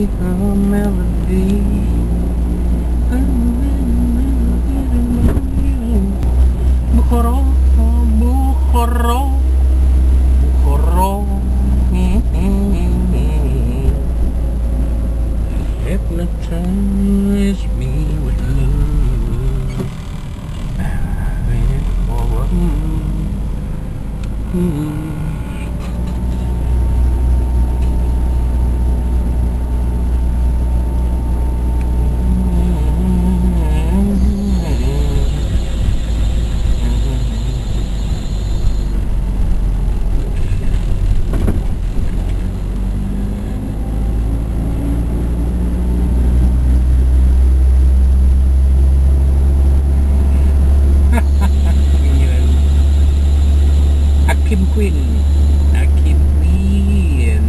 a melody. Bukhara, Bukhara, Bukhara. Hypnotize me with love. Hakim Queen, Hakim Queen.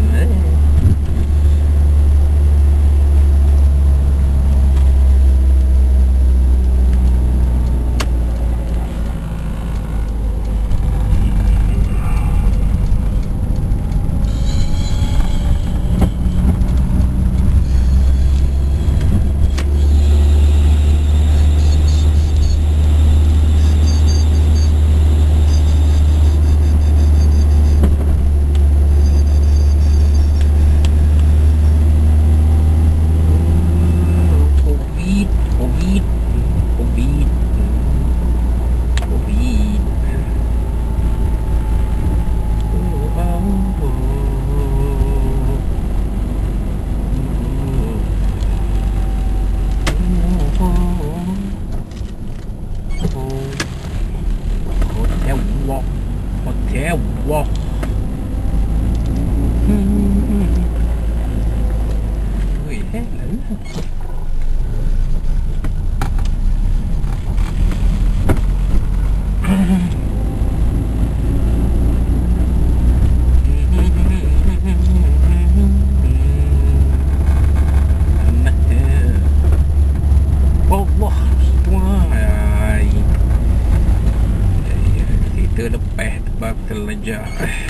Hotel walk. Ui, hét lắm. Terlepeh sebab terlejah.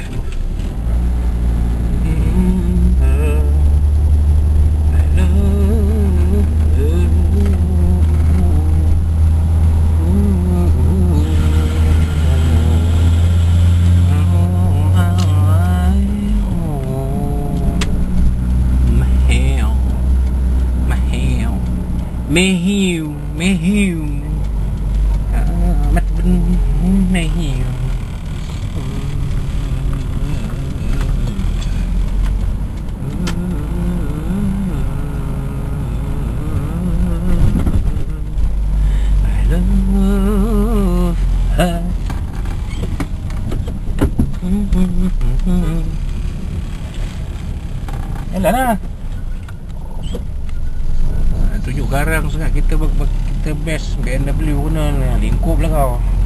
Mehiu, mehiu. Mắt bên mehiu. I love her. Yalah. Tunjuk garang sangat kita best BMW kena lingkup lah kau.